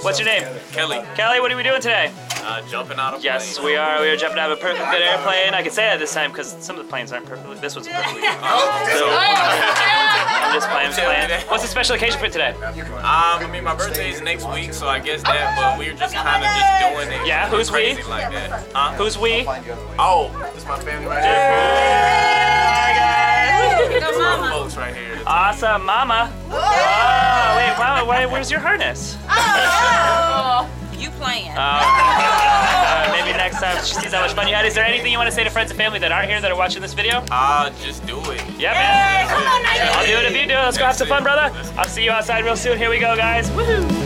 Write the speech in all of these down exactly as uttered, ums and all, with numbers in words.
What's your name? Kelly. Kelly, what are we doing today? Uh, jumping out of Yes, plane. we are. We are jumping out of a perfect good airplane. I can say that this time because some of the planes aren't perfectly. This one's perfectly good. So, I'm just playing, just playing. What's the special occasion for today? Um, I mean, my birthday is next week, so I guess that, but we're just kind of just doing it. Yeah, who's we? Crazy like that. Huh? Who's we? Oh, this is my family right here. Hi, This is my folks right here. awesome, Mama. Oh, wait, Mama, where, where's your harness? Oh, you playing. Uh, uh, maybe next time she sees how much fun you had. Is there anything you want to say to friends and family that aren't here that are watching this video? Uh, just do it. Yeah, man. I'll do it if you do it. Let's go have some fun, brother. I'll see you outside real soon. Here we go, guys. Woohoo!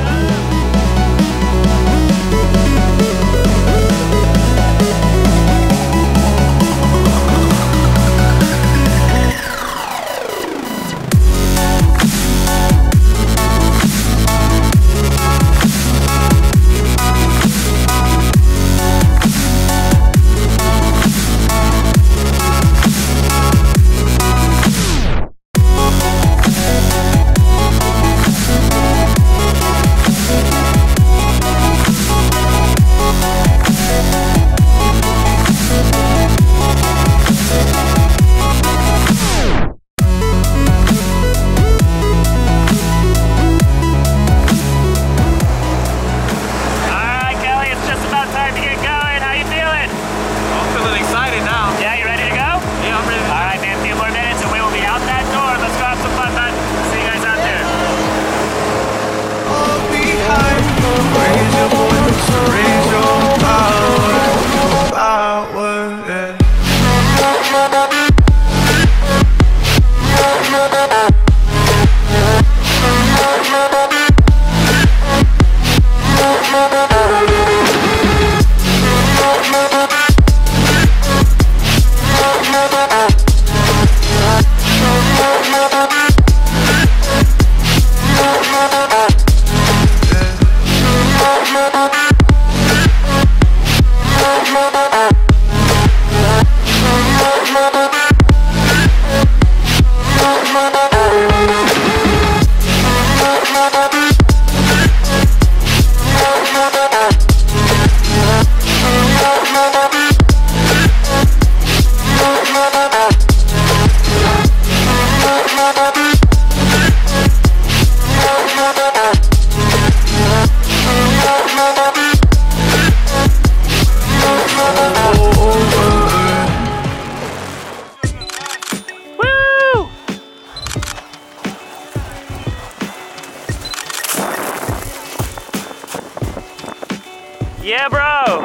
Yeah, bro.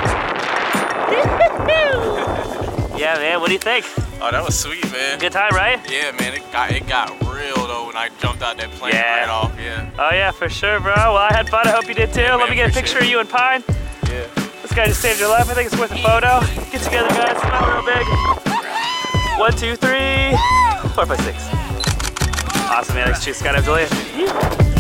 Yeah, man. What do you think? Oh, that was sweet, man. Good time, right? Yeah, man. It got it got real though when I jumped out that plane Yeah. right off. Yeah. Oh yeah, for sure, bro. Well, I had fun. I hope you did too. Yeah, Let man, me get a appreciate picture of you and Pine. Yeah. This guy just saved your life. I think it's worth a photo. Get together, guys. Smile real big. One, two, three, four, five, six. Awesome, man. Let's choose Skydive Julia.